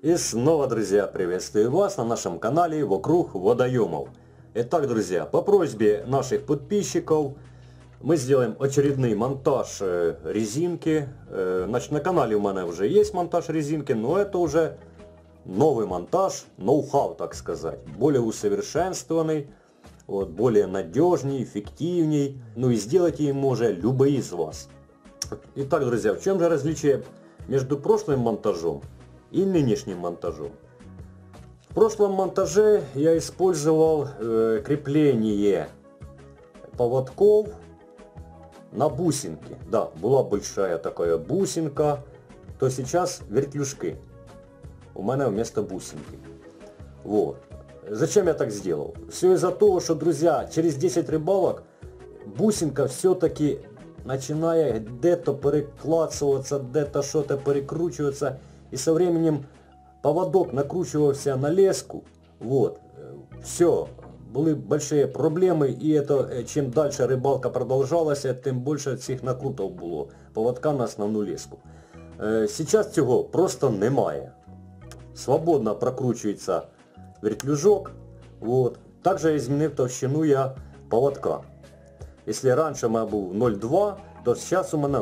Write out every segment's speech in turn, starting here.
И снова, друзья, приветствую вас на нашем канале «Вокруг водоемов». Итак, друзья, по просьбе наших подписчиков мы сделаем очередный монтаж резинки. Значит, на канале у меня уже есть монтаж резинки, но это уже новый монтаж, ноу-хау, так сказать. Более усовершенствованный, вот, более надежней, эффективней. Ну и сделать им может любой из вас. Итак, друзья, в чем же различие между прошлым монтажом и нынешним монтажом? В прошлом монтаже я использовал крепление поводков на бусинки. Да, была большая такая бусинка, то сейчас вертлюжки у меня вместо бусинки. Вот. Зачем я так сделал? Все из-за того, что, друзья, через 10 рыбалок бусинка все-таки начинает где-то переклацываться, где-то что-то перекручиваться. И со временем поводок накручивался на леску. Вот. Все. Были большие проблемы. И это, чем дальше рыбалка продолжалась, тем больше цих накрутов было поводка на основну леску. Сейчас цього просто немає. Свободно прокручується вертлюжок. Вот. Также я змінив товщину я поводка. Если раньше у меня был 0,2, то сейчас у меня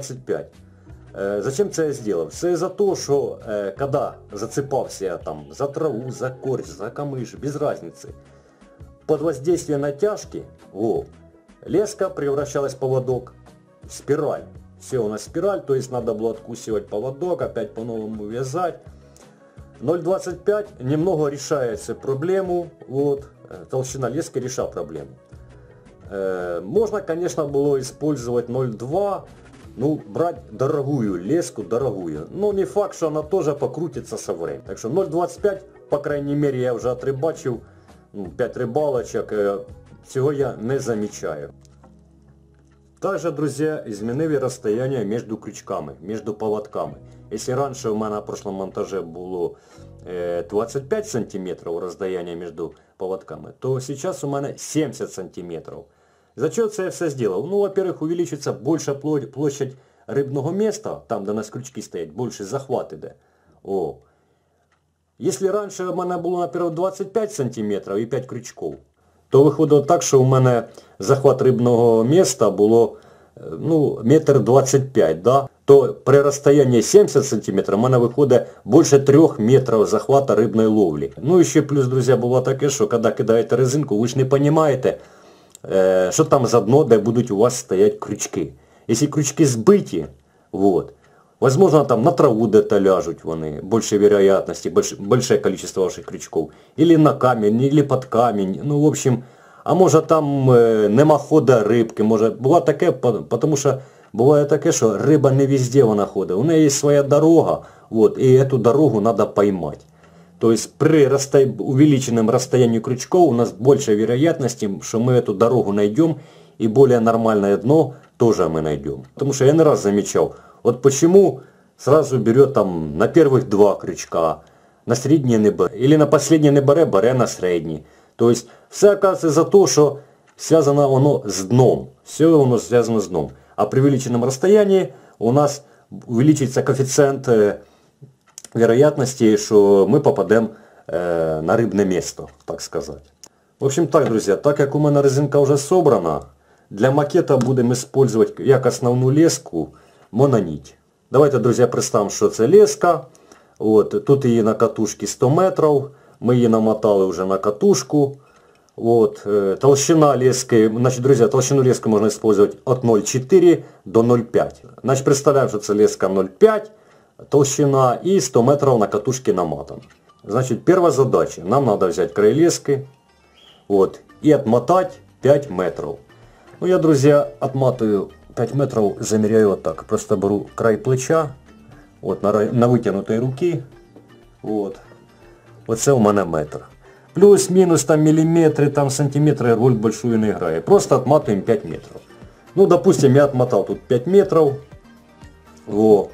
0,25. Зачем це я сделал? Все из-за того, что когда зацепался я там за траву, за корч, за камыш, без разницы, под воздействием натяжки, леска превращалась в поводок в спираль. Все у нас спираль, то есть надо было откусывать поводок, опять по-новому вязать. 0,25 немного решает проблему, вот, толщина лески решает проблему. Можно, конечно, было использовать 0,2, ну, брать дорогую леску, дорогую. Но не факт, что она тоже покрутится со временем. Так что 0,25, по крайней мере, я уже отрыбачил 5 рыбалочек, всего я не замечаю. Также, друзья, изменили расстояние между крючками, между поводками. Если раньше у меня на прошлом монтаже было 25 сантиметров расстояние между поводками, то сейчас у меня 70 сантиметров. За что я все сделал? Ну, во-первых, увеличится больше площадь рыбного места, там, где у нас крючки стоят, больше захват иде. О. Если раньше у меня было, например, 25 сантиметров и 5 крючков, то виходило так, що у мене захват рибного міста було, ну, 1,25 м, да? То при розстоянні 70 см у мене виходить більше 3 метрів захвата рибної ловлі. Ну і ще плюс, друзі, було таке, що коли кидаєте резинку, ви ж не розумієте, що там за дно, де будуть у вас стоять крючки. Якщо крючки збиті, вот, возможно, там на траву где-то ляжут вони, больше вероятности, большое количество ваших крючков. Или на камень, или под камень. Ну, в общем, а може там нема хода рибки. Може, буває таке, тому що буває таке, що риба не везде вона ходить. У неї є своя дорога, вот, и эту дорогу надо поймать. То есть при увеличенном расстоянии крючков у нас больше вероятности, что мы эту дорогу найдем, и более нормальное дно тоже мы найдем. Потому что я не раз замечал, вот почему сразу берет там на первых 2 крючка, на средние не бере, или на последние не бере на средние. То есть все оказывается за то, что связано оно с дном. Все оно связано с дном. А при увеличенном расстоянии у нас увеличится коэффициент вероятности, что мы попадем на рыбное место, так сказать. В общем так, друзья, так как у меня резинка уже собрана, для макета будем использовать как основную леску мононить. Давайте, друзья, представим, що це леска. От, тут її на катушці 100 метрів. Ми її намотали вже на катушку. Вот, толщина лески, значит, друзья, толщину лески можно использовать от 0,4 до 0,5. Значит, представляем, что это леска 0,5 толщина и 100 метров на катушке намотан. Значит, первая задача. Нам надо взять край лески, вот, и отмотать 5 метров. Ну, я, друзья, отматываю 5 метров, замеряю вот так. Просто беру край плеча, вот, на вытянутой руки, вот. Оце у мене метр. Плюс-минус там миллиметры, там сантиметры роль большую не играет. Просто отматываем 5 метров. Ну, допустим, я отмотал тут 5 метров. Во.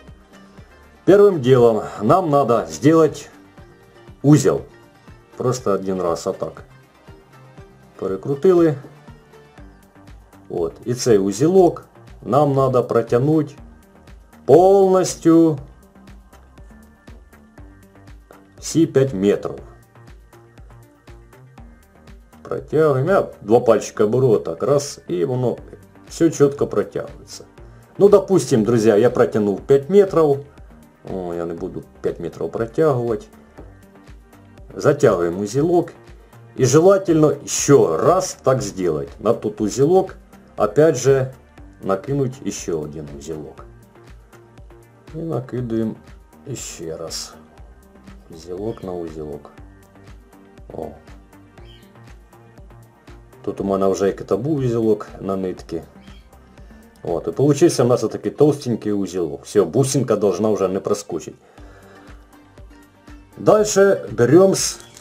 Первым делом нам надо сделать узел. Просто один раз отак. Перекрутили. Вот. І цей узелок нам надо протянуть полностью всі 5 метрів. Протягуємо. Я 2 пальчика беру так, раз, і воно все чітко протягується. Ну, допустим, друзья, я протянул 5 метров. О, я не буду 5 метров протягивать. Затягиваем узелок. И желательно еще раз так сделать. На тот узелок опять же накинуть еще один узелок. И накидываем еще раз. Узелок на узелок. О. Тут у меня уже який-то був узелок на нитке. Вот, и получился у нас вот такой толстенький узелок. Все, бусинка должна уже не проскочить. Дальше берем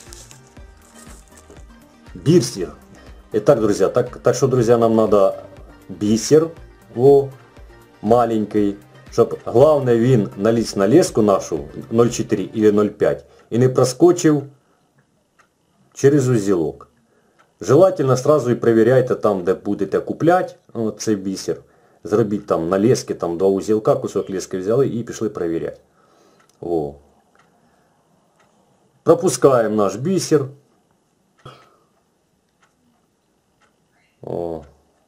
бисер. Итак, друзья, так что, друзья, нам надо бисер маленький, чтобы главное він наліз на леску нашу 0,4 или 0,5 и не проскочил через узелок. Желательно сразу и проверяйте там, де будете купляти цей бисер. Зробіть там на лески, там 2 узелка, кусок лески взяли і пішли перевіряти. О. Пропускаємо наш бисер. О.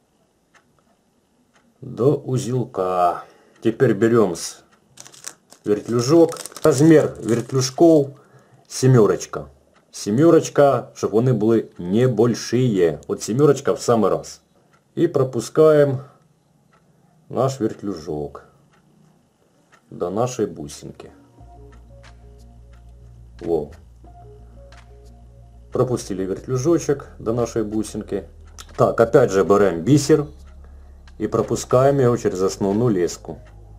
До узелка. Теперь берем вертлюжок. Размер вертлюжков 7. 7, чтобы вони були небольшие. Вот 7 в самый раз. И пропускаем наш вертлюжок до нашей бусинки. Во. Пропустили вертлюжочек до нашей бусинки. Так, опять же берем бисер и пропускаем его через основную леску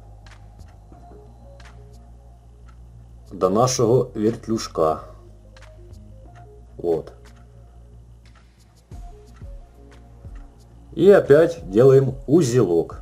до нашего вертлюжка. Вот. И опять делаем узелок.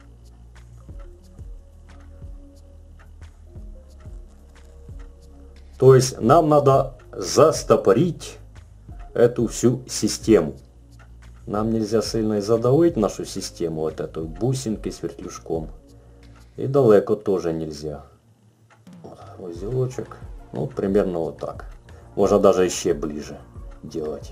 То есть нам надо застопорить эту всю систему. Нам нельзя сильно задавить нашу систему, вот эту бусинки с вертлюжком. И далеко тоже нельзя. Вот, узелочек. Ну, примерно вот так. Можно даже еще ближе делать.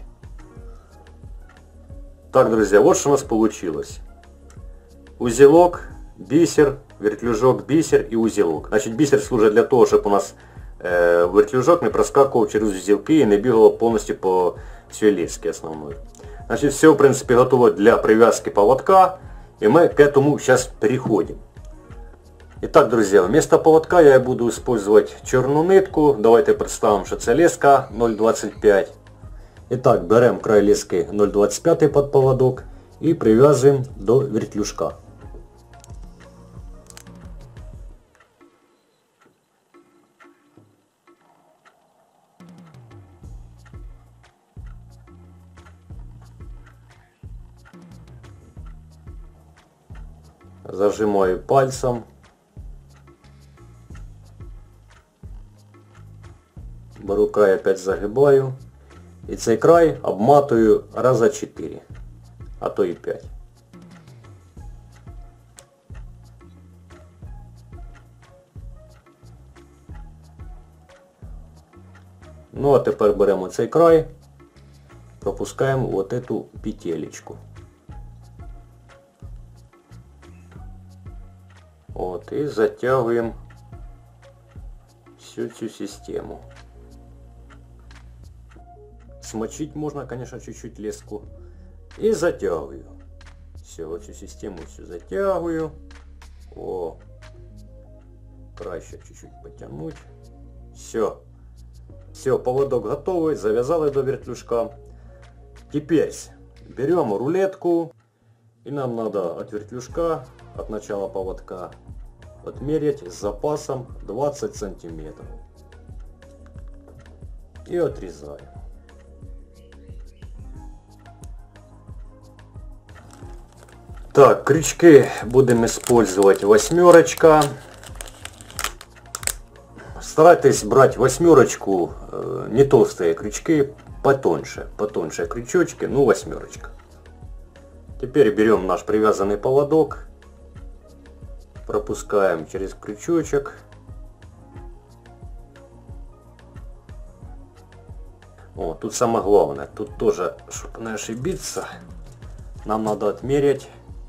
Так, друзья, вот что у нас получилось. Узелок, бисер, вертлюжок, бисер и узелок. Значит, бисер служит для того, чтобы у нас вертлюжок не проскакивал через узелки и не бегал полностью по всей леске основной. Значит, все, в принципе, готово для привязки поводка. И мы к этому сейчас переходим. Итак, друзья, вместо поводка я буду использовать черную нитку. Давайте представим, что это леска 0,25. Итак, берем край лески 0,25 под поводок и привязываем до вертлюжка. Зажимаю пальцем. Беру край, опять загибаю. И цей край обматываю раза 4, а то и 5. Ну а тепер беремо цей край, пропускаємо вот эту петелечку. Вот, и затягиваем всю эту систему. Смочить можно, конечно, чуть-чуть леску. И затягиваю. Все, вот всю систему всю затягиваю. О, край еще чуть-чуть потянуть. Все. Все, поводок готовый, завязали до вертлюжка. Теперь берем рулетку. И нам надо от вертлюжка, от начала поводка, отмерить с запасом 20 сантиметров. И отрезаем. Так, крючки будем использовать 8. Старайтесь брать 8, не толстые крючки, потоньше крючочки, ну 8. Теперь берем наш привязанный поводок, пропускаем через крючочек О, тут самое главное, тут тоже, чтобы не ошибиться, нам надо отмерять.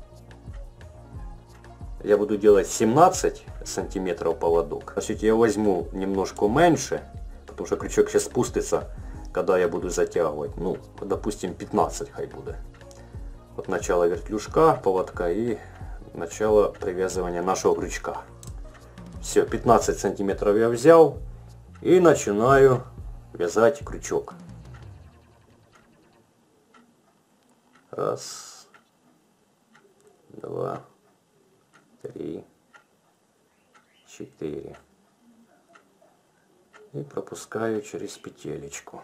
Я буду делать 17 сантиметров поводок. Значит, я возьму немножко меньше, потому что крючок сейчас спустится, когда я буду затягивать. Ну, допустим, 15 хай будет. Вот начало вертлюжка, поводка и начало привязывания нашего крючка. Все, 15 сантиметров я взял и начинаю вязать крючок. Раз, два, 3, 4 и пропускаю через петелечку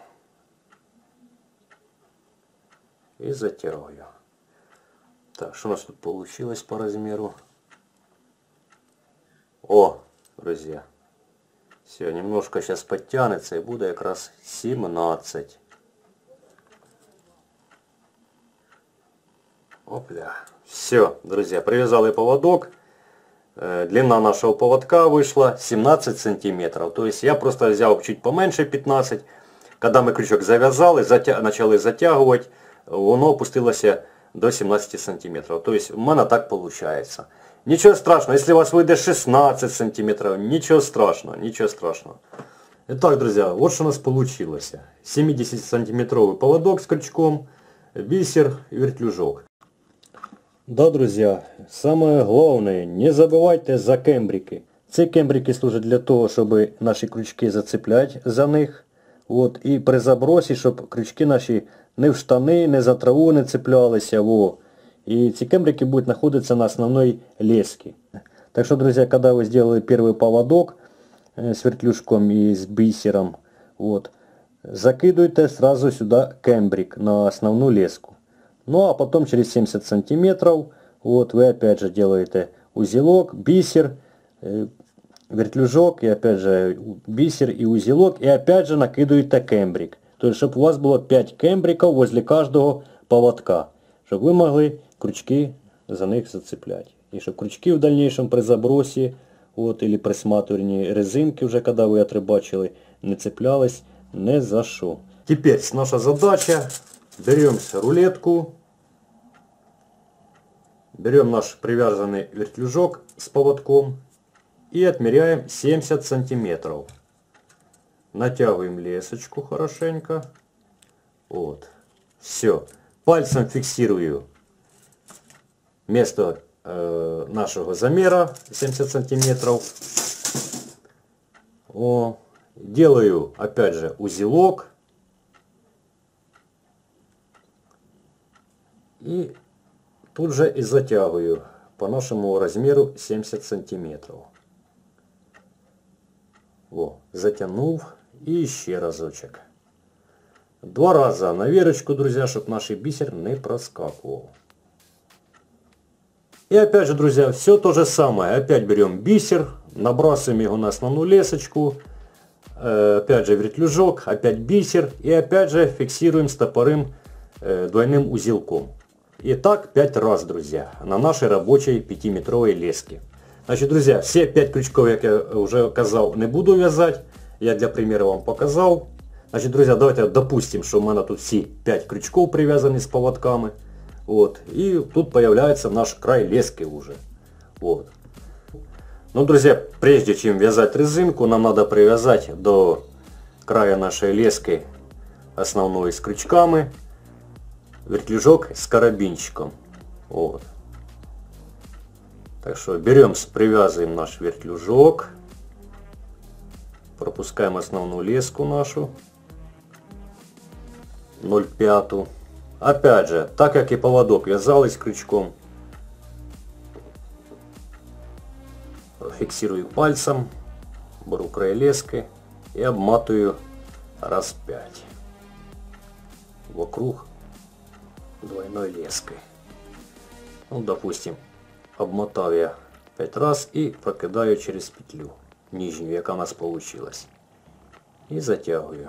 и затягиваю. Так, что у нас тут получилось по размеру? О, друзья, все, немножко сейчас подтянется и будет как раз 17. Опля. Все, друзья, привязал я поводок. Длина нашего поводка вышла 17 сантиметров. То есть я просто взял чуть поменьше 15. Когда мы крючок завязали, начали затягивать, оно опустилось до 17 сантиметров. То есть у меня так получается. Ничего страшного, если у вас выйдет 16 сантиметров, ничего страшного, ничего страшного. Итак, друзья, вот что у нас получилось. 70 сантиметровый поводок с крючком, бисер и вертлюжок. Да, друзья, самое главное, не забывайте за кембрики. Ці кембрики служать для того, щоб наші крючки зацеплять за них. От, і при забросі, щоб крючки наші не в штани, не за траву не цеплялися. Во. И эти кембрики будут находиться на основной леске. Так что, друзья, когда вы сделали первый поводок с вертлюжком и с бисером, вот, закидывайте сразу сюда кембрик на основную леску. Ну а потом через 70 сантиметров вот, вы опять же делаете узелок, бисер, вертлюжок и опять же бисер и узелок. И опять же накидываете кембрик. То есть, чтобы у вас было 5 кембриков возле каждого поводка. Чтобы вы могли крючки за них зацеплять. И чтобы крючки в дальнейшем при забросе вот, или при сматывании резинки, уже когда вы отрыбачили, не цеплялись ни за что. Теперь наша задача. Берем рулетку. Берем наш привязанный вертлюжок с поводком. И отмеряем 70 сантиметров. Натягиваем лесочку хорошенько. Вот. Все. Пальцем фиксирую место нашего замера 70 сантиметров. О, делаю опять же узелок. И тут же и затягиваю по нашему размеру 70 сантиметров. Во, затянул и еще разочек. 2 раза на вірочку, друзья, чтобы наш бисер не проскакивал. И опять же, друзья, все то же самое. Опять берем бисер, набрасываем его на основную лесочку. Опять же вертлюжок, опять бисер. И опять же фиксируем стопорым двойным узелком. И так 5 раз, друзья, на нашей рабочей 5-метровой леске. Значит, друзья, все 5 крючков, как я уже сказал, не буду вязать. Я для примера вам показал. Значит, друзья, давайте допустим, что у меня тут все 5 крючков привязаны с поводками. Вот. И тут появляется наш край лески уже. Вот. Ну, друзья, прежде чем вязать резинку, нам надо привязать до края нашей лески основной с крючками вертлюжок с карабинчиком. Вот. Так что берем, привязываем наш вертлюжок. Пропускаем основную леску нашу. 0,5. Опять же, так как и поводок вязалась крючком, фиксирую пальцем, беру край лески и обматываю раз 5 вокруг двойной леской. Ну, допустим, обмотал я 5 раз и прокидаю через петлю нижнюю, яка у нас получилась, и затягиваю.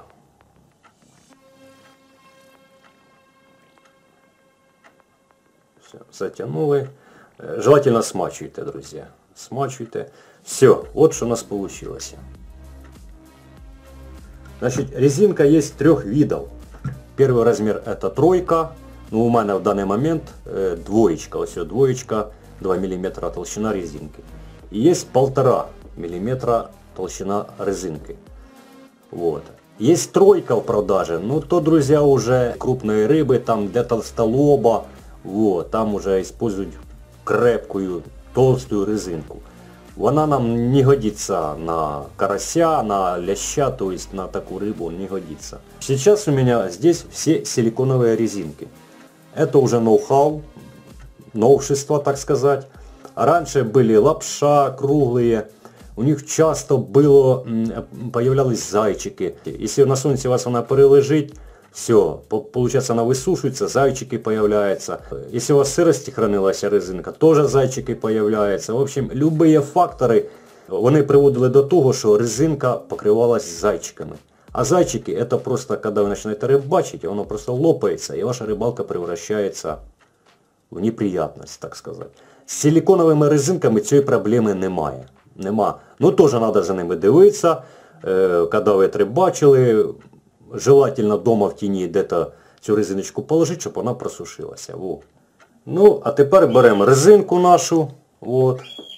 Все, затянули. Желательно смачивайте, друзья. Смачивайте. Все, вот что у нас получилось. Значит, резинка есть 3 видов. Первый размер это 3, ну у меня в данный момент двоечка, вот все, двоечка, 2 мм толщина резинки. И есть 1,5 мм толщина резинки. Вот. Есть 3 в продаже, но то, друзья, уже крупные рыбы, там для толстолоба, вот, там уже используют крепкую, толстую резинку. Она нам не годится на карася, на ляща, то есть на такую рыбу не годится. Сейчас у меня здесь все силиконовые резинки. Это уже ноу-хау, новшество, так сказать. Раньше были лапша круглые, у них часто появлялись зайчики. Если на солнце у вас она перележит, все, получается она высушивается, зайчики появляются. Если у вас сырости хранилась резинка, тоже зайчики появляются. В общем, любые фактори, вони приводили до того, що резинка покривалась зайчиками. А зайчики это просто, когда вы начинаете рыбачить, оно просто лопается, и ваша рыбалка превращается в неприятность, так сказать. З силиконовими резинками цієї проблеми немає. Нема. Ну теж треба за ними дивитися, коли ви рибачили. Желательно дома в тіні де-то цю резиночку положити, щоб вона просушилася. Во. Ну, а тепер беремо резинку нашу. Вот.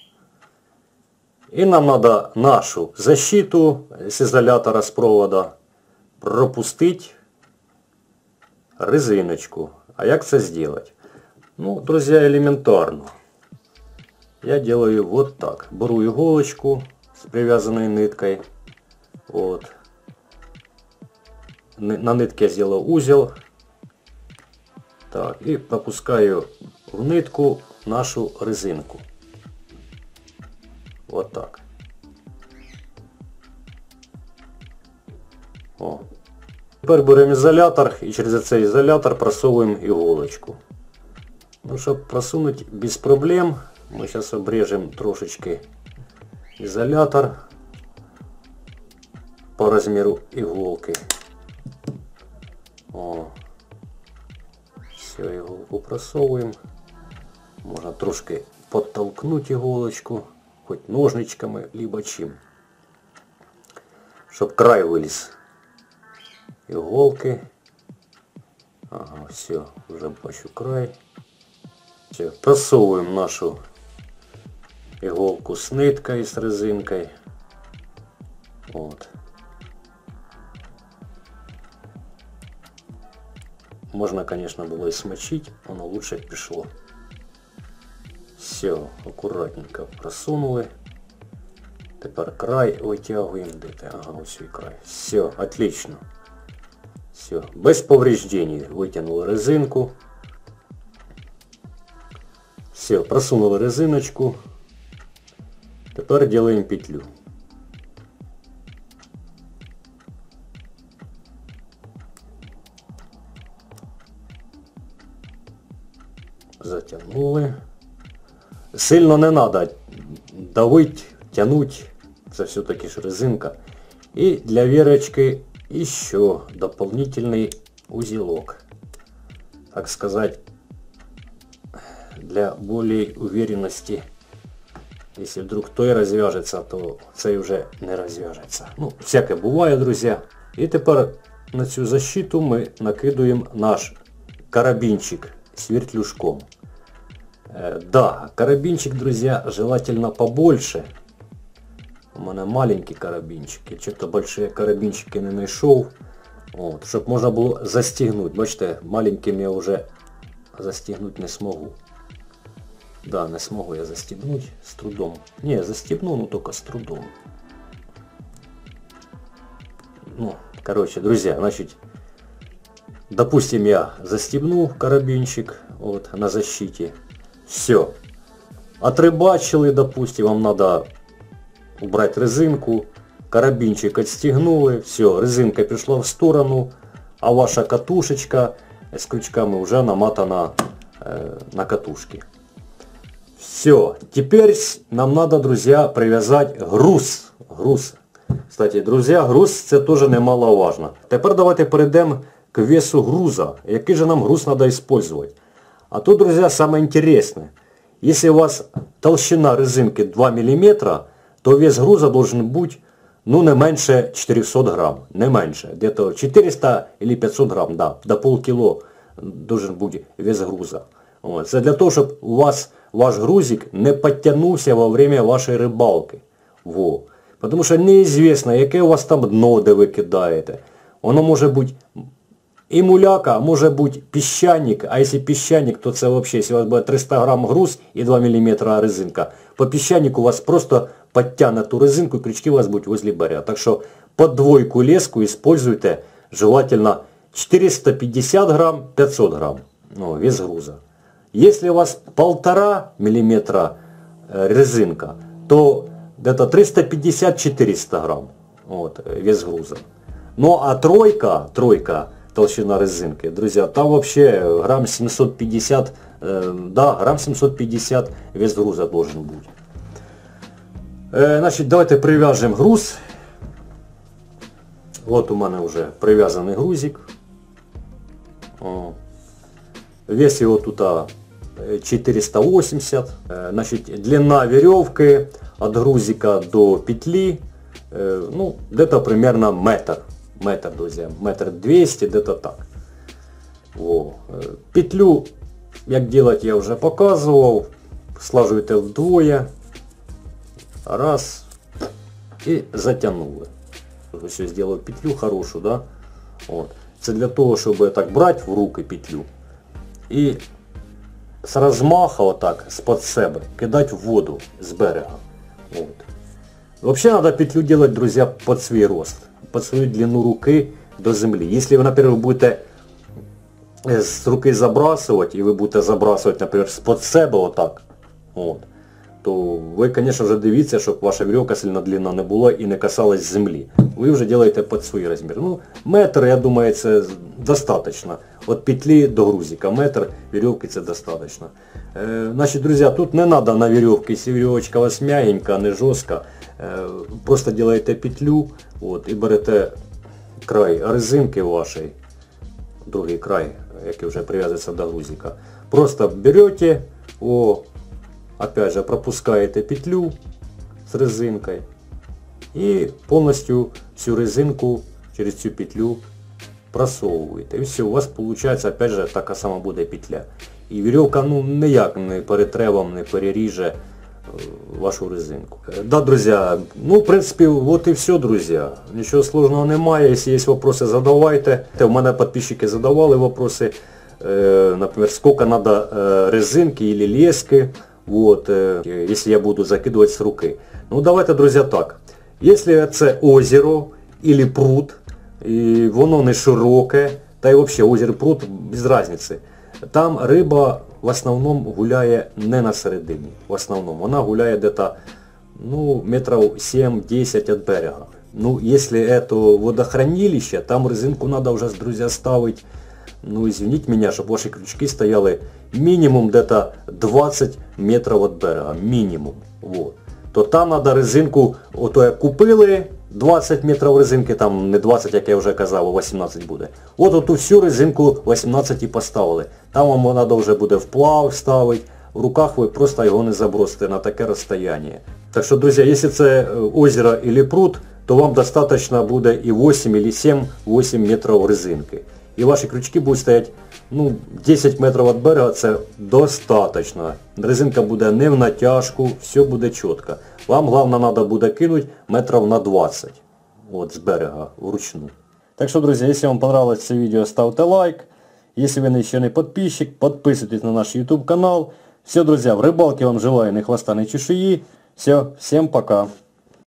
І нам треба нашу защиту з ізолятора з провода пропустити резиночку. А як це зробити? Ну, друзі, елементарно. Я делаю вот так. Беру иголочку с привязанной ниткой. Вот. На нитке я сделал узел. Так, и пропускаю в нитку нашу резинку. Вот так. О. Тепер беремо ізолятор і через цей ізолятор просовуємо иголочку. Ну, щоб просунуть без проблем, мы сейчас обрежем трошечки изолятор по размеру иголки. О. Все, иголку просовываем. Можно трошки подтолкнуть иголочку, хоть ножничками, либо чем. Чтоб край вылез иголки. Ага, все, уже бачу край. Все, просовываем нашу иголку с ниткой, с резинкой. Вот. Можно, конечно, было и смочить, но лучше пришло. Все, аккуратненько просунули. Теперь край вытягиваем где-то. Ага, вот свой край. Все, отлично. Все, без повреждений вытянули резинку. Все, просунули резиночку. Теперь делаем петлю. Затягнули. Сильно не надо давить, тянуть. Это все-таки ж резинка. И для вірочки еще дополнительный узелок. Так сказать, для более уверенности. Если вдруг той развяжется, то цей уже не развяжется. Ну, всяке буває, друзья. І тепер на цю защиту ми накидуємо наш карабинчик с вертлюжком. Да, карабинчик, друзья, желательно побольше. У меня маленький карабинчик. Я что-то большие карабинчики не нашел. Вот, чтобы можно было застегнуть. Бачите, маленьким я уже застегнуть не смогу. Да, не смогу я застегнуть с трудом. Не, застегну, но только с трудом. Ну, короче, друзья, значит, допустим, я застегну карабинчик вот на защите. Все. Отрыбачили, допустим, вам надо убрать резинку. Карабинчик отстегнули. Все, резинка пришла в сторону. А ваша катушечка с крючками уже намотана на катушке. Все. Теперь нам надо, друзья, привязать груз. Кстати, друзья, груз це тоже немаловажно. Тепер давайте перейдем к весу груза. Який же нам груз надо использовать? А тут, друзья, самое интересное. Если у вас толщина резинки 2 мм, то вес груза должен быть ну не менше 400 грам, не менше. Где-то 400 или 500 грам, да, до полкіло должен бути вес груза. От. Це для того, щоб у вас ваш грузик не підтягнувся во время вашої рибалки. Во. Тому що неізвісно, яке у вас там дно, де ви кидаєте. Воно може бути і муляка, а може бути піщаник, а якщо піщаник, то це взагалі, якщо у вас буде 300 грам груз і 2 мм резинка, по піщанику у вас просто підтягне ту резинку, і крючки у вас будуть возле берега. Так що под двойку леску используйте желательно 450 грамм, 500 грамм, ну, вес груза. Если у вас 1,5 мм резинка, то где-то 350-400 грамм, вот, вес груза. Ну а тройка толщина резинки, друзья, там вообще грамм 750, да, грамм 750 вес груза должен быть. Значит, давайте привяжем груз. Вот у мене вже прив'язаний грузик. Вес его тут 480. Значит, длина веревки от грузика до петли, ну, где-то примерно метр. Метр, друзья. 1,2 м, где-то так. О. Петлю, як делать, я вже показував. Слажуєте вдвоє. Раз. І затягнули. Ось я зробив петлю хорошу, да? От. Це для того, щоб так брати в руки петлю і з розмаха отак, з-під себе, кидати в воду з берега. От. Взагалі треба петлю робити, друзі, під свій рост, під свою длину руки до землі. Якщо ви, наприклад, будете з руки забрасувати, і ви будете забрасувати, наприклад, з-під себе отак, от, то ви, звісно, вже дивіться, щоб ваша веревка сильно длинна не була і не касалась землі. Ви вже робите під свій розмір. Ну, метр, я думаю, це достатньо. От петлі до грузика, метр веревки це достатньо. Значить, друзі, тут не треба на веревці, якщо веревочка у вас м'ягенька, не жорстка, просто робите петлю, от, і берете край резинки вашої, другий край, який вже прив'язується до грузика. Просто берете, опять же, пропускаете петлю с резинкой и полностью всю резинку через цю петлю просовываете. И все, у вас получается, опять же, така сама буде петля. І веревка, ну, ніяк не перетре вам, не переріже вашу резинку. Да, друзья, ну, в принципе, вот и все, друзья. Ничего сложного немає. Если есть вопросы, задавайте. У мене подписчики задавали вопросы, например, сколько надо резинки или лески, вот, если я буду закидывать с руки. Ну, давайте, друзья, так. Если це озеро или пруд, і воно не широке, та й взагалі озеро, пруд, без різниці. Там риба в основному гуляє не на середині. В основному. Вона гуляє где-то, ну, метрів 7-10 від берега. Ну, если это водохранилище, там резинку надо уже, друзья, ставить, ну, извините меня, чтобы ваши крючки стояли минимум где-то 20 метров от берега. Минимум. Вот. То там надо резинку, ото як купили, 20 метрів резинки, там не 20, як я вже казав, а 18 буде. От оту всю резинку 18 і поставили. Там вам треба вже буде вплав ставити. В руках ви просто його не забросите на таке розстояння. Так що, друзі, якщо це озеро або пруд, то вам достатньо буде і 8 або 7-8 метрів резинки. І ваші крючки будуть стояти, ну, 10 метрів від берега, це достатньо. Резинка буде не в натяжку, все буде чітко. Вам, головне, треба буде кинути метрів на 20 от, з берега вручну. Так що, друзі, якщо вам понравилось це відео, ставте лайк. Если вы еще не подписчик, подписывайтесь на наш YouTube канал. Все, друзья, в рыбалке вам желаю ни хвоста, ни чешуи. Все, всем пока.